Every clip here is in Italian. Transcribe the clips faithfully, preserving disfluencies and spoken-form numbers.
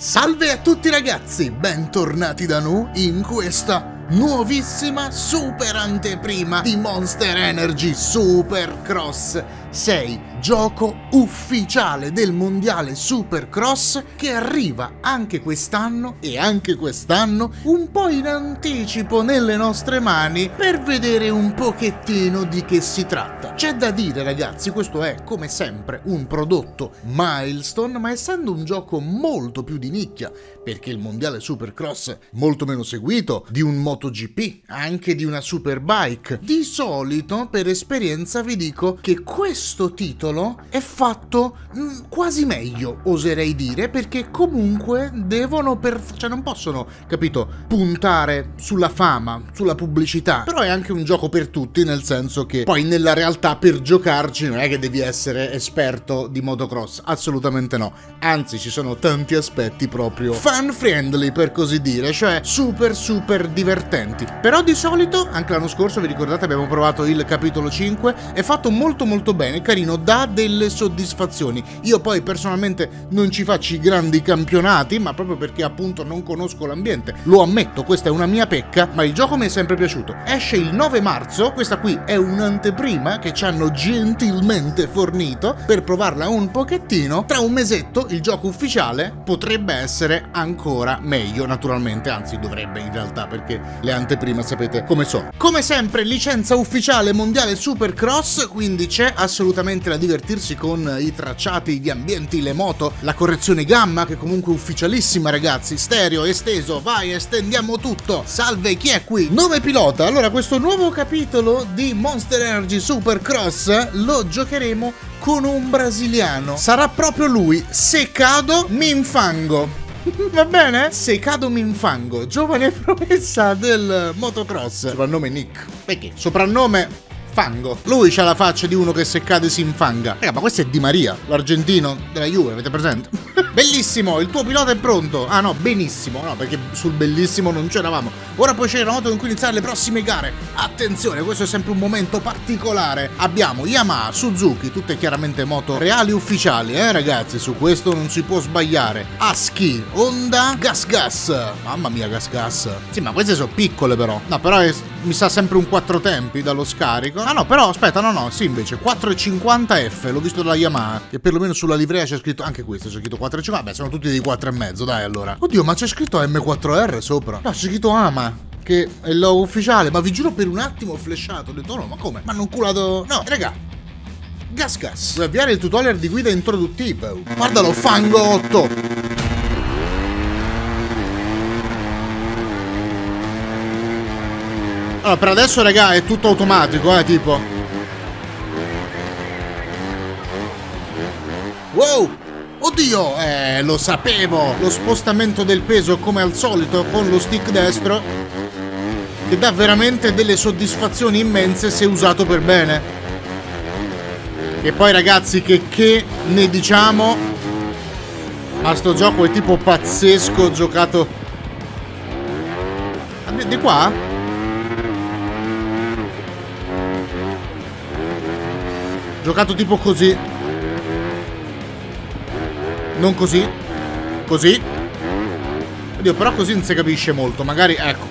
Salve a tutti ragazzi, bentornati da noi in questa nuovissima super anteprima di Monster Energy Supercross sei, gioco ufficiale del mondiale Supercross che arriva anche quest'anno e anche quest'anno un po' in anticipo nelle nostre mani per vedere un pochettino di che si tratta. C'è da dire ragazzi, questo è come sempre un prodotto milestone, ma essendo un gioco molto più di nicchia, perché il mondiale Supercross è molto meno seguito di un MotoGP, anche di una Superbike, di solito per esperienza vi dico che questo titolo è fatto mh, quasi meglio, oserei dire, perché comunque devono per... cioè non possono, capito, puntare sulla fama, sulla pubblicità, però è anche un gioco per tutti, nel senso che poi nella realtà per giocarci non è che devi essere esperto di motocross, assolutamente no, anzi ci sono tanti aspetti proprio fan friendly per così dire, cioè super super divertenti. Però di solito, anche l'anno scorso vi ricordate abbiamo provato il capitolo cinque, è fatto molto molto bene, carino, dà delle soddisfazioni. Io poi personalmente non ci faccio i grandi campionati, ma proprio perché appunto non conosco l'ambiente, lo ammetto, questa è una mia pecca, ma il gioco mi è sempre piaciuto. Esce il nove marzo, questa qui è un'anteprima che ci hanno gentilmente fornito per provarla un pochettino. Tra un mesetto il gioco ufficiale potrebbe essere ancora meglio, naturalmente, anzi dovrebbe in realtà, perché le anteprime sapete come sono. Come sempre licenza ufficiale mondiale Supercross, quindi c'è assolutamente da divertirsi con i tracciati, gli ambienti, le moto, la correzione gamma che comunque è ufficialissima ragazzi, stereo esteso, vai estendiamo tutto. Salve, chi è qui? Nome pilota. Allora questo nuovo capitolo di Monster Energy Supercross lo giocheremo con un brasiliano, sarà proprio lui, Secado Minfango. Va bene? Secado Minfango, giovane promessa del motocross. Soprannome Nick. Perché? Soprannome Fango. Lui c'ha la faccia di uno che se cade si infanga. Raga, ma questo è Di Maria, l'argentino della Juve, avete presente? Bellissimo, il tuo pilota è pronto. Ah no, benissimo, no, perché sul bellissimo non c'eravamo. Ora poi c'è la moto con cui iniziare le prossime gare. Attenzione, questo è sempre un momento particolare. Abbiamo Yamaha, Suzuki, tutte chiaramente moto reali ufficiali, eh ragazzi, su questo non si può sbagliare. Husky, Honda, Gas Gas. Mamma mia, Gas Gas. Sì, ma queste sono piccole però. No, però è, mi sa sempre un quattro tempi dallo scarico. Ah no, però aspetta, no no, sì invece quattro e cinquanta F, l'ho visto dalla Yamaha, che perlomeno sulla livrea c'è scritto, anche questo c'è scritto quattro e cinquanta, beh sono tutti dei quattro e mezzo, dai allora. Oddio, ma c'è scritto M quattro R sopra. No, c'è scritto Ama, che è il logo ufficiale, ma vi giuro per un attimo ho flashato, ho detto no, ma come? Ma non culato... No, raga, Gas Gas, per avviare il tutorial di guida introduttivo. Guardalo, Fango otto. Allora, per adesso, raga, è tutto automatico, eh, tipo. Wow! Oddio! Eh, lo sapevo! Lo spostamento del peso, come al solito, con lo stick destro, che dà veramente delle soddisfazioni immense se usato per bene. E poi, ragazzi, che, che ne diciamo? Ma sto gioco è tipo pazzesco, giocato... Di, di qua? Giocato tipo così. Non così. Così. Oddio, però così non si capisce molto. Magari, ecco.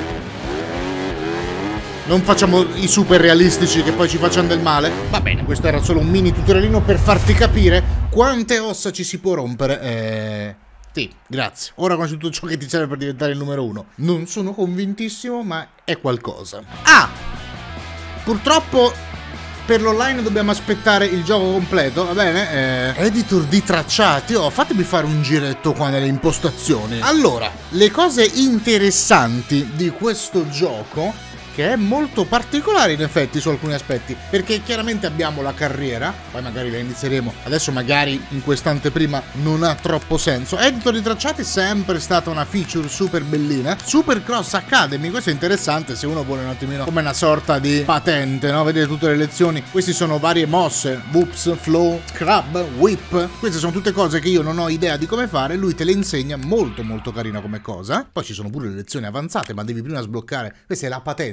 Non facciamo i super realistici che poi ci facciano del male. Va bene, questo era solo un mini tutorialino per farti capire quante ossa ci si può rompere. Eh... Sì, grazie. Ora conosci tutto ciò che ti serve per diventare il numero uno. Non sono convintissimo, ma è qualcosa. Ah! Purtroppo... per l'online dobbiamo aspettare il gioco completo, va bene? Eh, editor di tracciati, oh, fatemi fare un giretto qua nelle impostazioni. Allora, le cose interessanti di questo gioco, che è molto particolare in effetti su alcuni aspetti, perché chiaramente abbiamo la carriera, poi magari la inizieremo, adesso magari in quest'anteprima non ha troppo senso. Editor di tracciati è sempre stata una feature super bellina. Supercross Academy, questo è interessante se uno vuole un attimino come una sorta di patente, no? Vedete tutte le lezioni, queste sono varie mosse, whoops, flow, scrub, whip, queste sono tutte cose che io non ho idea di come fare, lui te le insegna, molto molto carina come cosa. Poi ci sono pure le lezioni avanzate, ma devi prima sbloccare, questa è la patente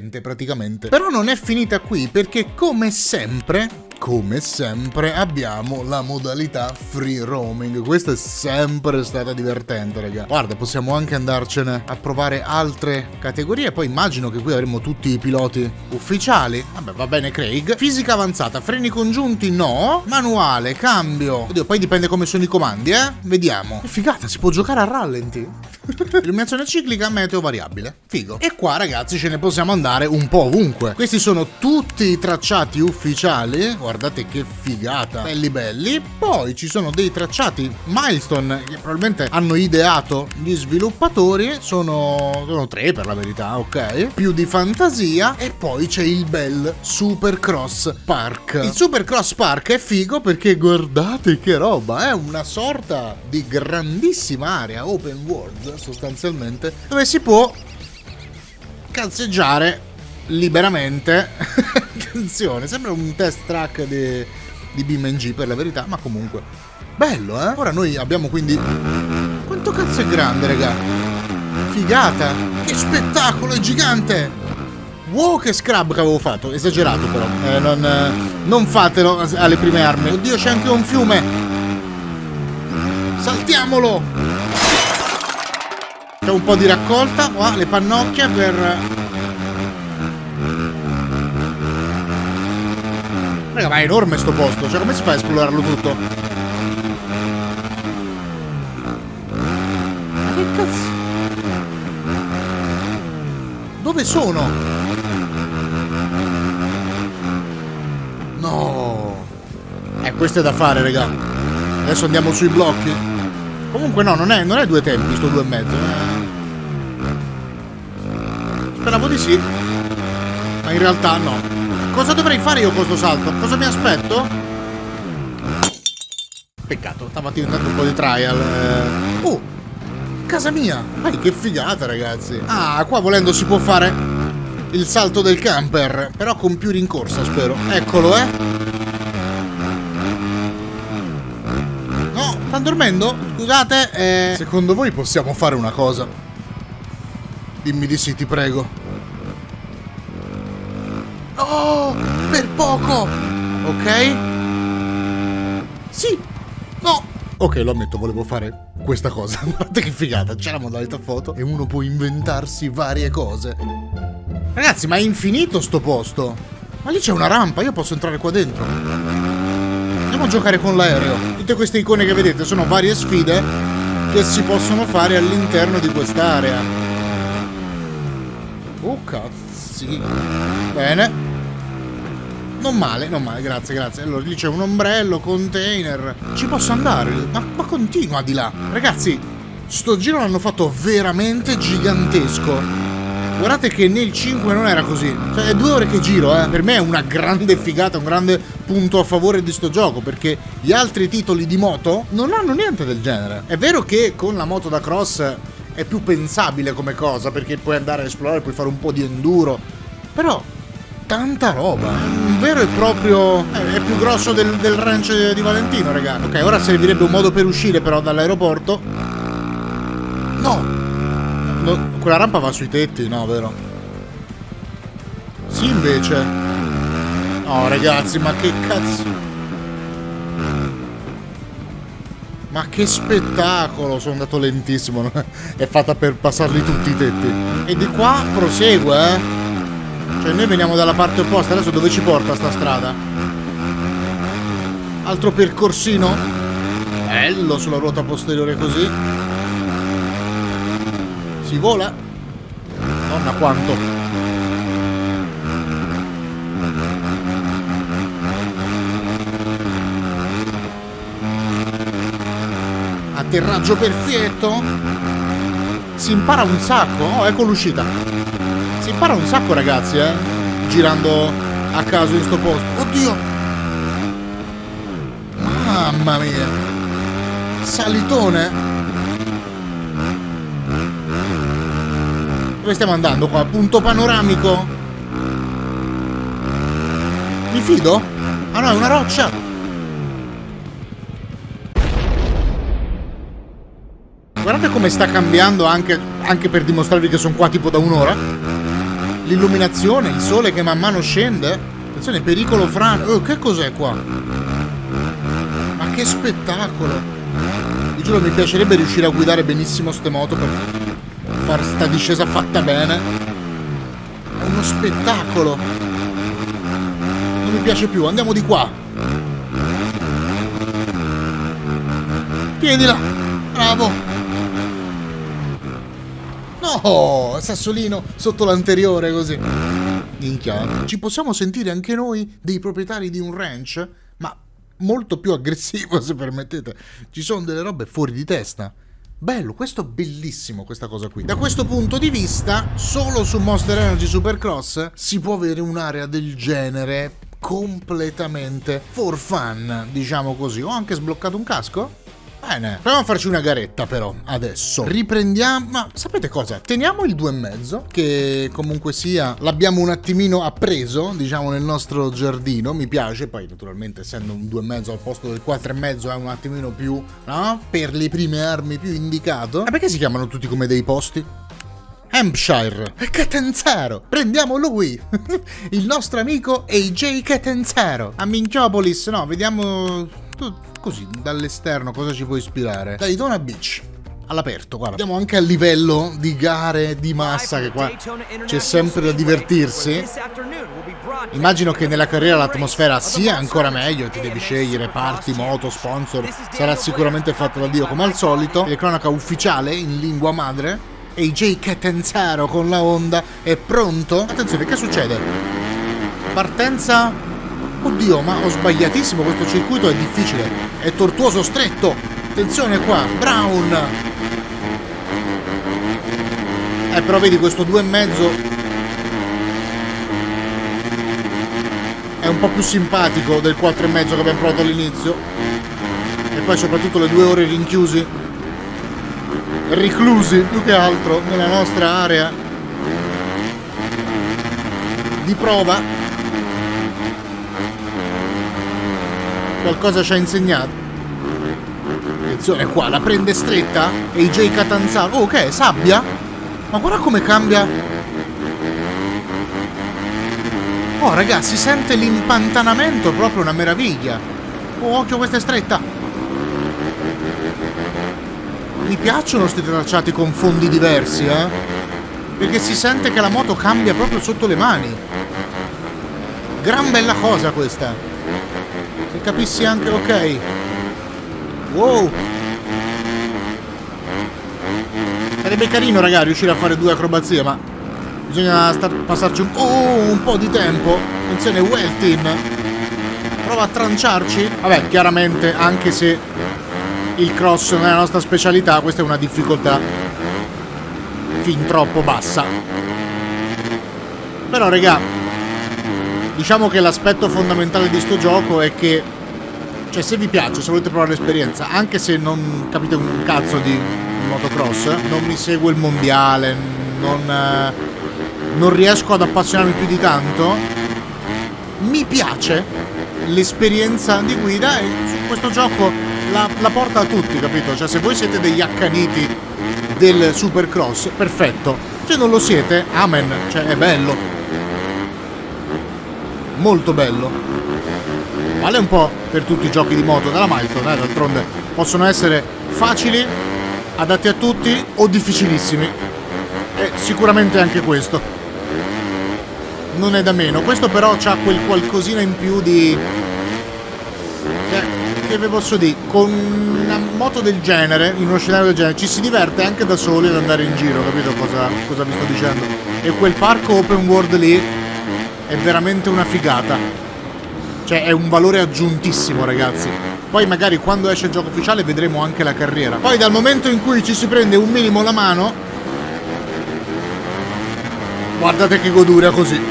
niente praticamente. Però non è finita qui, perché come sempre... Come sempre abbiamo la modalità free roaming. Questa è sempre stata divertente, raga. Guarda, possiamo anche andarcene a provare altre categorie. Poi immagino che qui avremo tutti i piloti ufficiali. Vabbè, va bene Craig. Fisica avanzata, freni congiunti no. Manuale, cambio. Oddio, poi dipende come sono i comandi, eh. Vediamo. Che figata, si può giocare a rallenti. Illuminazione ciclica, meteo variabile. Figo. E qua ragazzi ce ne possiamo andare un po' ovunque. Questi sono tutti i tracciati ufficiali. Guardate che figata. Belli belli. Poi ci sono dei tracciati milestone che probabilmente hanno ideato gli sviluppatori. Sono, sono tre per la verità, ok. Più di fantasia. E poi c'è il bel Supercross Park. Il Supercross Park è figo perché guardate che roba. È una sorta di grandissima area open world sostanzialmente, dove si può cazzeggiare liberamente. Attenzione, sembra un test track di, di BeamNG per la verità, ma comunque bello, eh. Ora noi abbiamo quindi... Quanto cazzo è grande, raga? Figata. Che spettacolo, è gigante. Wow, che scrub che avevo fatto. Esagerato però, eh, non, eh, non fatelo alle prime armi. Oddio, c'è anche un fiume. Saltiamolo. C'è un po' di raccolta. Oh, le pannocchie per... Raga, ma è enorme sto posto. Cioè, come si fa a esplorarlo tutto? Ma che cazzo? Dove sono? No. Eh, questo è da fare, raga. Adesso andiamo sui blocchi. Comunque no, non è, non è due tempi, sto due e mezzo. Eh. Speravo di sì. Ma in realtà no. Cosa dovrei fare io con questo salto? Cosa mi aspetto? Peccato, stava diventando un po' di trial. Eh. Oh, casa mia! Vai, che figata, ragazzi. Ah, qua volendo si può fare il salto del camper, però con più rincorsa, spero. Eccolo, eh. No, sta dormendo? Scusate, eh... Secondo voi possiamo fare una cosa? Dimmi di sì, ti prego. Oh, per poco. Ok. Sì. No. Ok, lo ammetto, volevo fare questa cosa. Guardate che figata. C'è la modalità foto e uno può inventarsi varie cose. Ragazzi, ma è infinito sto posto. Ma lì c'è una rampa, io posso entrare qua dentro. Andiamo a giocare con l'aereo. Tutte queste icone che vedete sono varie sfide che si possono fare all'interno di quest'area. Oh, cazzi. Bene. Non male, non male, grazie, grazie. Allora, lì c'è un ombrello, container. Ci posso andare? Ma, ma continua di là. Ragazzi, sto giro l'hanno fatto veramente gigantesco. Guardate che nel cinque non era così. Cioè, è due ore che giro, eh. Per me è una grande figata, un grande punto a favore di sto gioco, perché gli altri titoli di moto non hanno niente del genere. È vero che con la moto da cross è più pensabile come cosa, perché puoi andare a esplorare, puoi fare un po' di enduro. Però... tanta roba, un vero e proprio... Eh, è più grosso del, del ranch di Valentino, raga. Ok, ora servirebbe un modo per uscire però dall'aeroporto. No. no! Quella rampa va sui tetti, no, vero? Sì, invece. No, ragazzi, ma che cazzo... Ma che spettacolo! Sono andato lentissimo. È fatta per passarli tutti i tetti. E di qua prosegue, eh. Cioè noi veniamo dalla parte opposta. Adesso dove ci porta sta strada? Altro percorsino bello sulla ruota posteriore così. Si vola. Madonna quanto. Atterraggio perfetto. Si impara un sacco. Oh, ecco l'uscita. Si impara un sacco, ragazzi, eh, girando a caso in sto posto. Oddio! Mamma mia! Salitone! Dove stiamo andando qua? Punto panoramico? Mi fido? Ah no, è una roccia! Guardate come sta cambiando anche, anche per dimostrarvi che sono qua tipo da un'ora. l'illuminazione, il sole che man mano scende. Attenzione, pericolo frana. Oh, che cos'è qua? Ma che spettacolo! Io giuro, mi piacerebbe riuscire a guidare benissimo ste moto per fare sta discesa fatta bene. È uno spettacolo. Non mi piace più, andiamo di qua. Tienila, bravo. No, sassolino sotto l'anteriore così. Minchia. Ci possiamo sentire anche noi dei proprietari di un ranch? Ma molto più aggressivo, se permettete. Ci sono delle robe fuori di testa. Bello, questo è bellissimo, questa cosa qui. Da questo punto di vista, solo su Monster Energy Supercross si può avere un'area del genere completamente for fun, diciamo così. Ho anche sbloccato un casco? Bene, proviamo a farci una garetta però, adesso. Riprendiamo, ma sapete cosa? Teniamo il due e mezzo, che comunque sia l'abbiamo un attimino appreso, diciamo, nel nostro giardino, mi piace. Poi naturalmente essendo un due e mezzo al posto del quattro e mezzo è un attimino più, no? Per le prime armi più indicato. Ma perché si chiamano tutti come dei posti? Hampshire e Catanzaro, prendiamo lui. Il nostro amico A J Catanzaro a Minchiopolis. No, vediamo così dall'esterno cosa ci può ispirare. Daytona Beach all'aperto, guarda. Andiamo anche a livello di gare di massa, che qua c'è sempre da divertirsi. Immagino che nella carriera l'atmosfera sia ancora meglio, ti devi scegliere parti, moto, sponsor, sarà sicuramente fatto da Dio come al solito. Telecronaca ufficiale in lingua madre. A J Catanzaro con la Honda è pronto. Attenzione, che succede? Partenza. Oddio, ma ho sbagliatissimo, questo circuito è difficile, è tortuoso, stretto. Attenzione qua, Brown. Eh, però vedi, questo due e mezzo è un po' più simpatico del quattro e mezzo che abbiamo provato all'inizio. E poi soprattutto le due ore rinchiusi, reclusi più che altro nella nostra area di prova. Qualcosa ci ha insegnato. Attenzione qua, la prende stretta A J Catanzaro. Oh, che è? Sabbia? Ma guarda come cambia. Oh ragazzi, si sente l'impantanamento, proprio una meraviglia. Oh, occhio, questa è stretta. Mi piacciono sti tracciati con fondi diversi, eh? Perché si sente che la moto cambia proprio sotto le mani. Gran bella cosa questa. Se capissi anche, ok. Wow. Sarebbe carino, ragazzi, riuscire a fare due acrobazie, ma bisogna star passarci un, oh, un po' di tempo. Attenzione, Weltin prova a tranciarci. Vabbè, chiaramente, anche se il cross non è la nostra specialità, questa è una difficoltà fin troppo bassa. Però, raga, diciamo che l'aspetto fondamentale di sto gioco è che, cioè, se vi piace, se volete provare l'esperienza, anche se non capite un cazzo di motocross, non mi segue il mondiale, non, eh, non riesco ad appassionarmi più di tanto, mi piace l'esperienza di guida e questo gioco la, la porta a tutti, capito? Cioè, se voi siete degli accaniti del Supercross, perfetto. Se non lo siete, amen, cioè è bello. Molto bello. Vale un po' per tutti i giochi di moto della Milestone, eh? D'altronde possono essere facili, adatti a tutti, o difficilissimi. E sicuramente anche questo non è da meno. Questo però c'ha quel qualcosina in più di... Che, che vi posso dire? Con una moto del genere, in uno scenario del genere, ci si diverte anche da soli ad andare in giro, capito cosa, cosa vi sto dicendo? E quel parco open world lì è veramente una figata. Cioè è un valore aggiuntissimo, ragazzi. Poi magari quando esce il gioco ufficiale vedremo anche la carriera. Poi dal momento in cui ci si prende un minimo la mano, guardate che goduria così.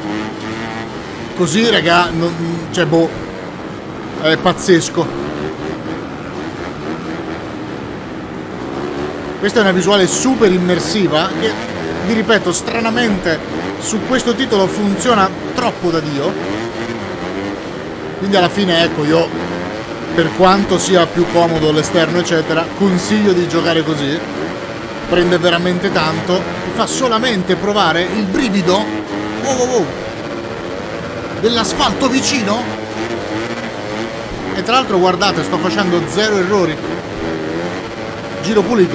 Così, raga, non, cioè boh, è pazzesco. Questa è una visuale super immersiva che, vi ripeto, stranamente su questo titolo funziona troppo da Dio. Quindi alla fine, ecco, io, per quanto sia più comodo l'esterno eccetera, consiglio di giocare così. Prende veramente tanto, ti fa solamente provare il brivido Oh, oh, oh. Dell'asfalto vicino? E tra l'altro guardate, sto facendo zero errori. Giro pulito.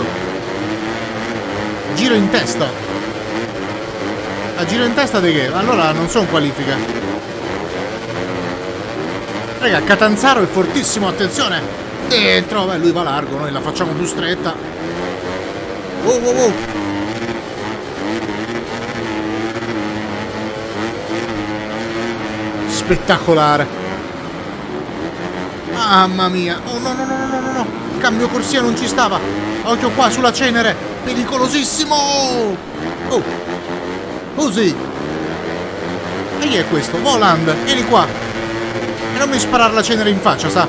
Giro in testa. A giro in testa di che? Allora non sono qualifica. Raga, Catanzaro è fortissimo, attenzione. Dentro, beh, lui va largo, noi la facciamo più stretta. Oh, oh, oh. Spettacolare. Mamma mia. Oh no, no, no, no, no, no. Cambio corsia, non ci stava. Occhio qua sulla cenere. Pericolosissimo. Oh. Così. E chi è questo? Voland. Vieni qua. E non mi sparare la cenere in faccia, sa.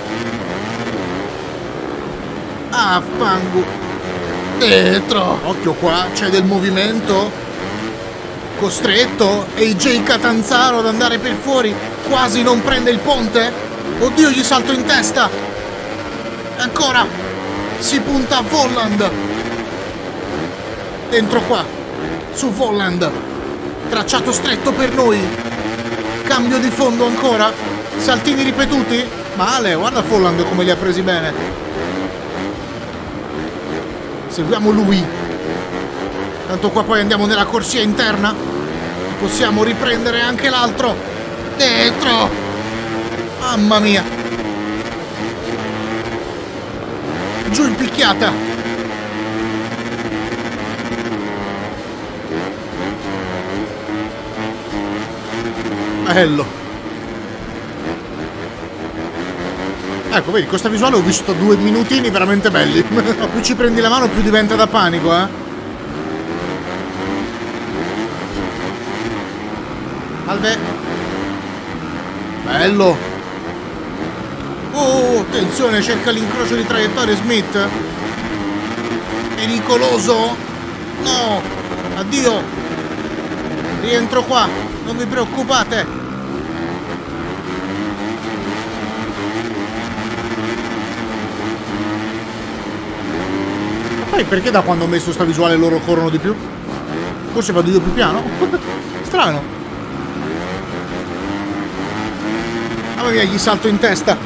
Ah, fango. Dentro. Occhio qua, c'è del movimento. Costretto. A J Catanzaro ad andare per fuori. Quasi non prende il ponte. Oddio, gli salto in testa. Ancora. Si punta a Voland. Dentro qua. Su Voland. Tracciato stretto per noi. Cambio di fondo ancora. Saltini ripetuti. Male, guarda Voland come li ha presi bene. Seguiamo lui. Tanto qua poi andiamo nella corsia interna. Possiamo riprendere anche l'altro. Dentro. Mamma mia. Giù in picchiata. Bello. Ecco, vedi, questa visuale ho visto due minutini veramente belli. Più ci prendi la mano più diventa da panico, eh. Salve. Bello. Oh, attenzione, cerca l'incrocio di traiettorie Smith. Pericoloso. No. Addio. Rientro qua. Non vi preoccupate. Poi perché da quando ho messo sta visuale loro corrono di più? Forse vado io più piano? Strano. Mamma mia, gli salto in testa.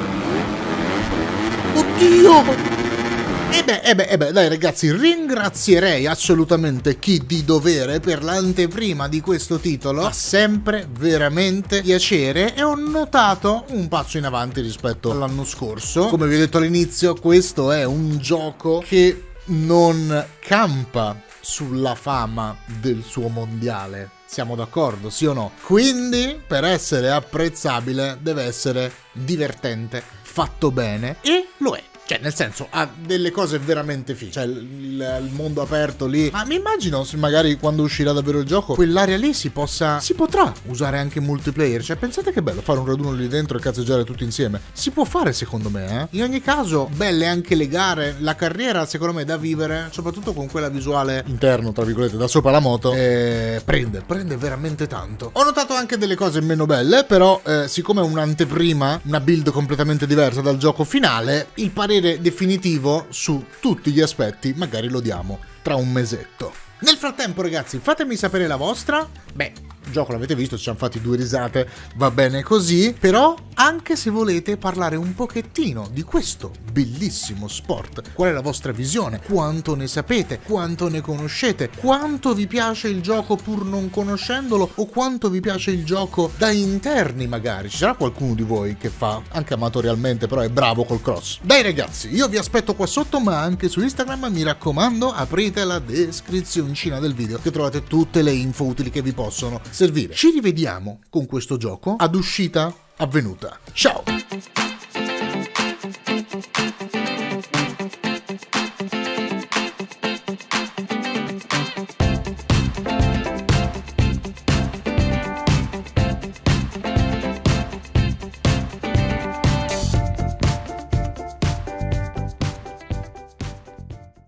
Oddio! E beh, e beh, e beh, dai ragazzi, ringrazierei assolutamente chi di dovere per l'anteprima di questo titolo. Fa sempre veramente piacere e ho notato un passo in avanti rispetto all'anno scorso. Come vi ho detto all'inizio, questo è un gioco che non campa sulla fama del suo mondiale. Siamo d'accordo, sì o no? Quindi, per essere apprezzabile, deve essere divertente, fatto bene, e lo è. Cioè, nel senso, ha delle cose veramente fighe. Cioè, il, il, il mondo aperto lì. Ma mi immagino, se magari quando uscirà davvero il gioco, quell'area lì si possa... Si potrà usare anche multiplayer. Cioè, pensate che bello fare un raduno lì dentro e cazzeggiare tutti insieme. Si può fare, secondo me, eh. In ogni caso, belle anche le gare. La carriera, secondo me, è da vivere. Soprattutto con quella visuale interno, tra virgolette, da sopra la moto. E prende, prende veramente tanto. Ho notato anche delle cose meno belle, però, eh, siccome è un'anteprima, una build completamente diversa dal gioco finale, il parere definitivo su tutti gli aspetti magari lo diamo tra un mesetto. Nel frattempo ragazzi, fatemi sapere la vostra. Beh, il gioco l'avete visto, ci siamo fatti due risate, va bene così. Però anche se volete parlare un pochettino di questo bellissimo sport, qual è la vostra visione, quanto ne sapete, quanto ne conoscete, quanto vi piace il gioco pur non conoscendolo, o quanto vi piace il gioco da interni magari. Ci sarà qualcuno di voi che fa, anche amatorialmente, però è bravo col cross. Dai ragazzi, io vi aspetto qua sotto, ma anche su Instagram, mi raccomando, aprite la descrizioncina del video che trovate tutte le info utili che vi possono servire. Ci rivediamo con questo gioco ad uscita avvenuta. Ciao!